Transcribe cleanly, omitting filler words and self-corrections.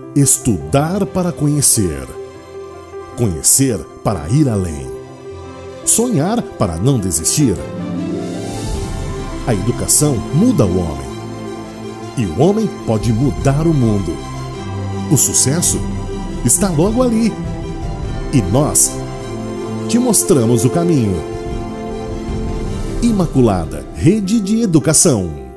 Estudar para conhecer. Conhecer para ir além. Sonhar para não desistir. A educação muda o homem. E o homem pode mudar o mundo. O sucesso está logo ali. E nós te mostramos o caminho. Imaculada Rede de Educação.